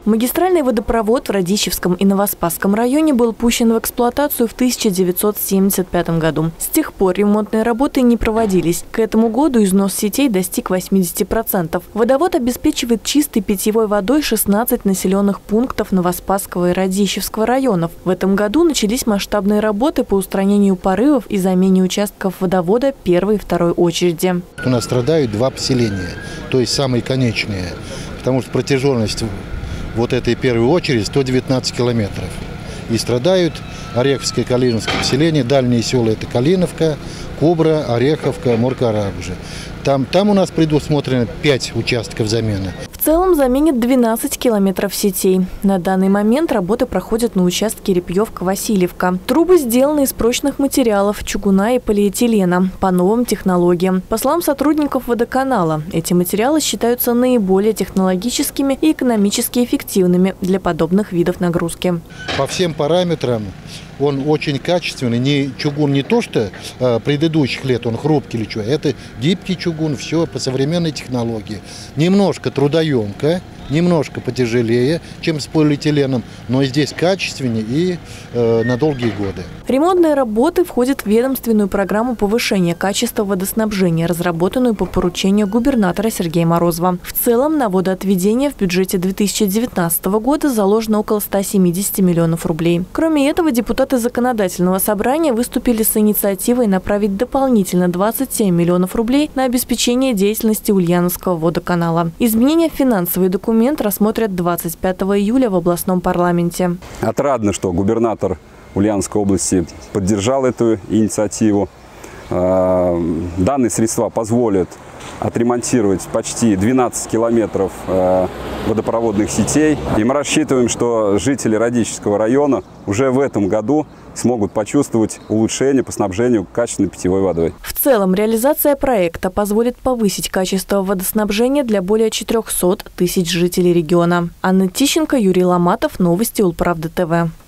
Магистральный водопровод в Радищевском и Новоспасском районе был пущен в эксплуатацию в 1975 году. С тех пор ремонтные работы не проводились. К этому году износ сетей достиг 80%. Водовод обеспечивает чистой питьевой водой 16 населенных пунктов Новоспасского и Радищевского районов. В этом году начались масштабные работы по устранению порывов и замене участков водовода первой и второй очереди. У нас страдают два поселения, то есть самые конечные, потому что протяженность вот этой первой очереди 119 километров. И страдают Ореховское, Калиновское поселение, дальние села – это Калиновка, Кубра, Ореховка, Мурка-Рабужа. Там у нас предусмотрено 5 участков замены. В целом заменит 12 километров сетей. На данный момент работы проходят на участке Репьевка-Васильевка. Трубы сделаны из прочных материалов – чугуна и полиэтилена по новым технологиям. По словам сотрудников водоканала, эти материалы считаются наиболее технологическими и экономически эффективными для подобных видов нагрузки. По всем параметрам он очень качественный. Чугун не то, что предыдущих лет он хрупкий или что. Это гибкий чугун, все по современной технологии. Немножко трудоемко, немножко потяжелее, чем с полиэтиленом, но здесь качественнее и на долгие годы. Ремонтные работы входят в ведомственную программу повышения качества водоснабжения, разработанную по поручению губернатора Сергея Морозова. В целом на водоотведение в бюджете 2019 года заложено около 170 миллионов рублей. Кроме этого, депутаты Законодательного собрания выступили с инициативой направить дополнительно 27 миллионов рублей на обеспечение деятельности Ульяновского водоканала. Изменения в финансовый документ рассмотрят 25 июля в областном парламенте. Отрадно, что губернатор Ульяновской области поддержал эту инициативу. Данные средства позволят отремонтировать почти 12 километров водопроводных сетей. И мы рассчитываем, что жители Радищевского района уже в этом году смогут почувствовать улучшение по снабжению качественной питьевой водой. В целом, реализация проекта позволит повысить качество водоснабжения для более 400 тысяч жителей региона. Анна Тищенко, Юрий Ломатов. Новости Улправда ТВ.